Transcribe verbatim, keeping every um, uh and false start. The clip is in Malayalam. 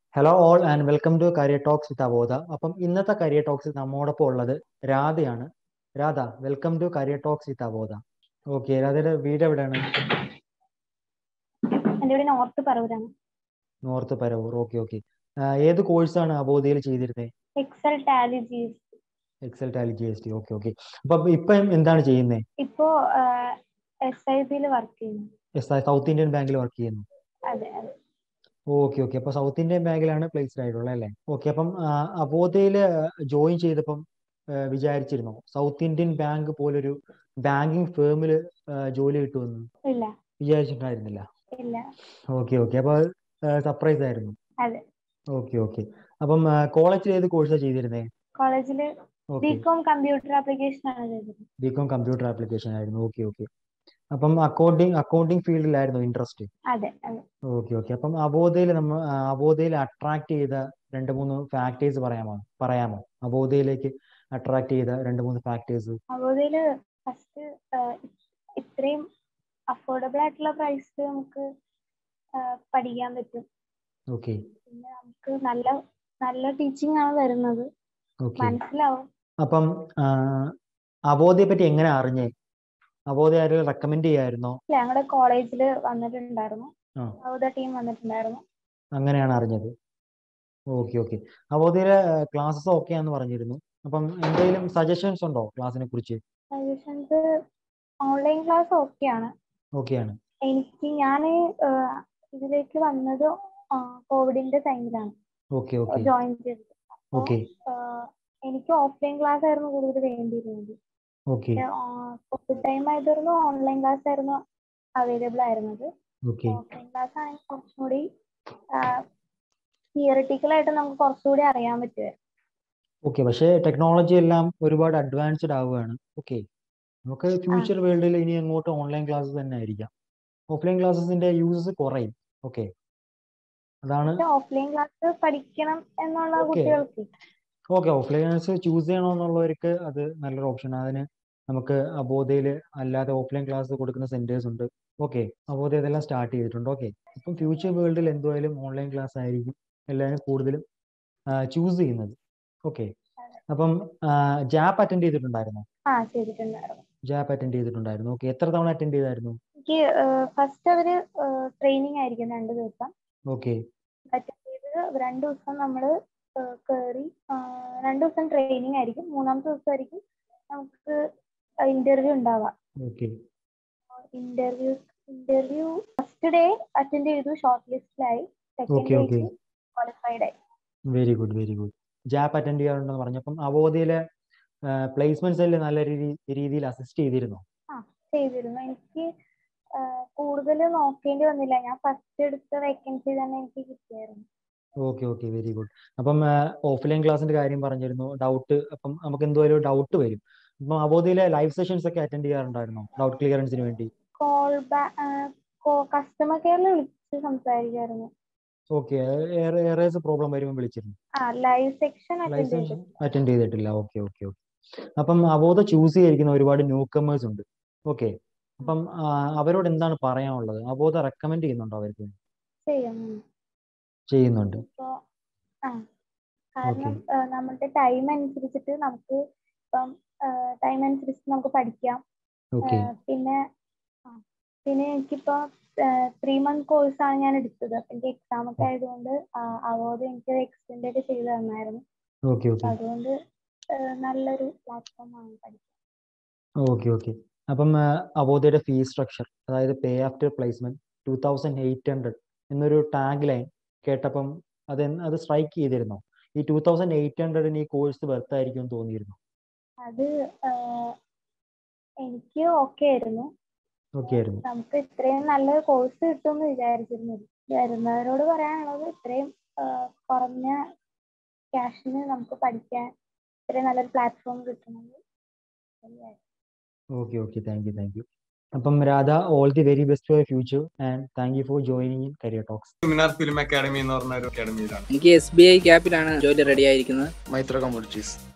Hello all and welcome to Career Talks with Avodha. അപ്പം ഇന്നത്തെ Career Talks നമ്മോടൊപ്പം ഉള്ളത് രാധയാണ്. Radha, welcome to Career Talks with Avodha. Okay, രാധയുടെ വീട് എവിടെയാണ്? എൻ്റെ വീട് നോർത്ത് പറവൂരാണ്. നോർത്ത് പരവൂർ. Okay okay. ഏത് കോഴ്സാണ് അബോധയിൽ ചെയ്തിരുന്നത്? Excel tally G S T. Excel tally G S T. Okay okay. അപ്പം ഇപ്പം എന്താണ് ചെയ്യുന്നത്? ഇപ്പോ എസ് ഐ ബിയിൽ വർക്ക് ചെയ്യുന്നു. എസ് ഐ സൗത്ത് ഇന്ത്യൻ ബാങ്കിൽ വർക്ക് ചെയ്യുന്നു. അതെ അതെ. Okay okay. അപ്പൊ സൗത്ത് ഇന്ത്യൻ ബാങ്കിലാണ് പ്ലേസ്ഡ് ആയിട്ടുള്ളത് അല്ലേ? ഓക്കെ. അപ്പം അബോധയിൽ ജോയിൻ ചെയ്തപ്പം വിചാരിച്ചിരുന്നോ സൗത്ത് ഇന്ത്യൻ ബാങ്ക് പോലൊരു ബാങ്കിങ് ഫേമിൽ ജോലി കിട്ടുമെന്ന്? ഇല്ല, വിചാരിച്ചിട്ടുണ്ടായിരുന്നില്ല. ഇല്ല. Okay okay. അപ്പൊ സർപ്രൈസ് ആയിരുന്നു. അതെ. Okay okay. അപ്പം കോളേജിൽ ഏത് കോഴ്സാണ് ചെയ്തിരുന്നേ? കോളേജിൽ ബികോം കമ്പ്യൂട്ടർ ആപ്ലിക്കേഷൻ ആണ് ചെയ്തത്. ബികോം കമ്പ്യൂട്ടർ ആപ്ലിക്കേഷൻ ആയിരുന്നു. Okay okay. അപ്പം അക്കൗണ്ടിങ് അക്കൗണ്ടിങ് ഫീൽഡിലായിരുന്നു ഇൻട്രസ്റ്റ്? അതെ അതെ. Okay okay. അപ്പം അബോധയിൽ നമ്മൾ അബോധയിൽ അട്രാക്ട് ചെയ്ത രണ്ട് മൂന്ന് ഫാക്ടേഴ്സ് പറയാമോ പറയാമോ അബോധയിലേക്ക് അട്രാക്ട് ചെയ്ത രണ്ട് മൂന്ന് ഫാക്ടേഴ്സ്? അബോധയിൽ ഫസ്റ്റ് ഇത്രയും അഫോർഡബിൾ ആയിട്ടുള്ള പ്രൈസിൽ നമുക്ക് പഠിക്കാൻ പറ്റും. ഓക്കെ. പിന്നെ നമുക്ക് നല്ല നല്ല ടീച്ചിങ് ആണ് വരുന്നത്, മനസ്സിലാവും. അപ്പം അബോധയെ പറ്റി എങ്ങനെ അറിഞ്ഞേ? അബോധ ആരും റെക്കമെൻഡ് ചെയ്യായിരുന്നോ? ഞങ്ങളുടെ കോളേജിൽ വന്നിട്ടുണ്ടായിരുന്നു, അബോധ ടീം വന്നിട്ടുണ്ടായിരുന്നു. അങ്ങനെയാണ് അറിഞ്ഞത്. Okay okay. അബോധയിലെ ക്ലാസ്സസ് ഓക്കെ ആണെന്ന് പറഞ്ഞിരുന്നു. അപ്പം എന്തെങ്കിലും സജഷൻസ് ഉണ്ടോ ക്ലാസ്സിനെ കുറിച്ച്? സജഷൻസ് ഓൺലൈൻ ക്ലാസ് ഓക്കെയാണ്. ഓക്കെയാണ്. എനിക്ക് ഞാൻ ഇതിലേക്ക് വന്നത് കോവിഡിന്റെ ടൈമിലാണ് ജോയിൻ ചെയ്തത്. അപ്പോൾ എനിക്ക് ഓഫ്ലൈൻ ക്ലാസ് ആയിരുന്നു കൂടുതൽ വേണ്ടിയിരുന്നത്. കോവിഡ് ടൈം ആയതായിരുന്നു ഓൺലൈൻ ക്ലാസ് ആയിരുന്നു അവൈലബിൾ ആയിരുന്നത്. ഓഫ്ലൈൻ ക്ലാസ് ആണെങ്കിൽ കുറച്ചും കൂടി തിയറിറ്റിക്കൽ ആയിട്ട് നമുക്ക് കുറച്ചുകൂടി അറിയാൻ പറ്റുമായിരുന്നു. ഓക്കെ. പക്ഷേ ടെക്നോളജി എല്ലാം ഒരുപാട് അഡ്വാൻസ്ഡ് ആവുകയാണ്. ഓക്കെ, നമുക്ക് ഫ്യൂച്ചർ വേൾഡിൽ ഇനി അങ്ങോട്ട് ഓൺലൈൻ ക്ലാസ് തന്നെ ആയിരിക്കാം. ഓഫ്ലൈൻ ക്ലാസ്സിന്റെ യൂസസ് കുറയും. ഓക്കെ, അതാണ്. ഓഫ്ലൈൻ ക്ലാസ് പഠിക്കണം എന്നുള്ള കുട്ടികൾക്ക് ഓക്കെ, ഓഫ്ലൈൻ ക്ലാസ് ചൂസ് ചെയ്യണമെന്നുള്ളവർക്ക് അത് നല്ലൊരു ഓപ്ഷൻ. അതിന് നമുക്ക് അബോധയിൽ അല്ലാതെ ഓഫ്ലൈൻ ക്ലാസ് കൊടുക്കുന്ന സെന്റേഴ്സ് ഉണ്ട്. ഓക്കെ, അബോധ ഇതെല്ലാം സ്റ്റാർട്ട് ചെയ്തിട്ടുണ്ട്. ഓക്കെ, ഇപ്പം ഫ്യൂച്ചർ വേൾഡിൽ എന്തായാലും ഓൺലൈൻ ക്ലാസ് ആയിരിക്കും എല്ലാവരും കൂടുതലും ചൂസ് ചെയ്യുന്നത്. ഓക്കെ. അപ്പം ജാപ്പ് അറ്റൻഡ് ചെയ്തിട്ടുണ്ടായിരുന്നോ? ജാപ്പ് അറ്റൻഡ് ചെയ്തിട്ടുണ്ടായിരുന്നു. ഓക്കെ, എത്ര തവണ അറ്റൻഡ് ചെയ്തായിരുന്നു? എനിക്ക് ഫസ്റ്റ് അവര് ട്രെയിനിങ് ആയിരിക്കും രണ്ട് ദിവസം. ഓക്കെ. അറ്റൻഡ് ചെയ്ത് രണ്ട് ദിവസം നമ്മള് കയറി രണ്ടു ദിവസം ട്രെയിനിങ് ആയിരിക്കും, മൂന്നാമത്തെ ദിവസമായിരിക്കും നമുക്ക് ഇന്റർവ്യൂ ഉണ്ടാവാം. Interview interview first day attend ചെയ്തു, ഷോർട്ട് ലിസ്റ്റിലായി. സെക്കൻഡ് ഡേ ക്വാളിഫൈഡ് ആയി. Very good very good. JAP attend ചെയ്യാറുണ്ടെന്ന് പറഞ്ഞപ്പം അബോധയിലെ പ്ലേസ്മെന്റ്സ് എല്ലാം നല്ല രീതിയിൽ അസിസ്റ്റ് ചെയ്തിരുന്നോ? ആ ചെയ്തിരുന്നു. എനിക്ക് കൂടുതൽ നോക്കേണ്ടി വന്നില്ല, ഞാൻ ഫസ്റ്റ് എടുത്ത വേക്കൻസി തന്നെ എനിക്ക് കിട്ടിയായിരുന്നു. Okay okay, very good. അപ്പം ഓഫ്ലൈൻ ക്ലാസിന്റെ കാര്യം പറഞ്ഞിരുന്നു, ഡൗട്ട്. അപ്പം നമുക്ക് എന്തോലും ഡൗട്ട് വരും. അപ്പം അബോധയിലെ ലൈവ് സെഷൻസ് ഒക്കെ അറ്റൻഡ് ചെയ്യാറുണ്ടായിരുന്നോ ഡൗട്ട് ക്ലിയറൻസിന് വേണ്ടി? കോൾ കസ്റ്റമർ കെയറിൽ വിളിച്ച് സംസാരിക്കായിരുന്നു. ഓക്കെ, ഏറേസ് പ്രോബ്ലം വരുമ്പോൾ വിളിച്ചിരുന്നു. ലൈവ് സെക്ഷൻ അറ്റൻഡ് ചെയ്തിട്ടില്ല. Okay okay okay. അപ്പം അബോധ ചൂസ് ചെയ്തിരിക്കുന്ന ഒരുപാട് ന്യൂ കമേഴ്സ് ഉണ്ട്. ഓക്കെ, അപ്പം അവരോട് എന്താണ് പറയാനുള്ളത്? അബോധ റെക്കമെൻഡ് ചെയ്യുന്നുണ്ടോ അവർക്ക്? ചെയ്യുന്നുണ്ട്. കാരണം നമ്മുടെ ടൈം അനുസരിച്ചിട്ട് നമുക്ക് ഇപ്പം ടൈം അനുസരിച്ച് നമുക്ക് പഠിക്കാം. പിന്നെ പിന്നെ എനിക്കിപ്പോ ത്രീ മന്ത് കോഴ്സാണ് ഞാൻ എടുത്തത്. അപ്പൊ എനിക്ക് എക്സാം ഒക്കെ ആയതുകൊണ്ട് അബോധ എനിക്ക് എക്സ്റ്റെൻഡ് ഒക്കെ ചെയ്ത് തന്നായിരുന്നു. അതുകൊണ്ട് നല്ലൊരു പ്ലാറ്റ്ഫോം ആണ് പഠിക്കാൻ. Okay okay. അപ്പം അബോധയുടെ ഫീസ് സ്ട്രക്ചർ, അതായത് pay after placement two thousand eight hundred എന്നൊരു ടാഗ് ലൈൻ കേട്ടപ്പം അത് അത് സ്ട്രൈക്ക് ചെയ്തിരുന്നോ? ഈ ടൂ തൗസൻഡ് എയ്റ്റ് ഹൺഡ്രഡിന് ഈ കോഴ്സ് വെർത്ത് ആയിരിക്കും തോന്നിയിരുന്നു? അത് എനിക്ക് ഓക്കെ ആയിരുന്നു. നമുക്ക് ഇത്രയും നല്ലൊരു കോഴ്സ് കിട്ടുമെന്ന് വിചാരിച്ചിരുന്നു. വരുന്നവരോട് പറയാനുള്ളത് ഇത്രയും കുറഞ്ഞ ക്യാഷിന് നമുക്ക് പഠിക്കാൻ ഇത്രയും നല്ലൊരു പ്ലാറ്റ്ഫോം കിട്ടുന്നത്. Okay okay, thank you thank you. അപ്പം Radha, all the very best for future and thank you for joining in career talks. Seminar film academy എന്ന് പറഞ്ഞ ഒരു അക്കാഡമിയിലാണ്. എനിക്ക് എസ് ബി ഐ ക്യാപ്പിലാണ് ജോലി റെഡി ആയിരിക്കുന്നത്. മൈത്ര കമ്മ്യൂണിറ്റീസ്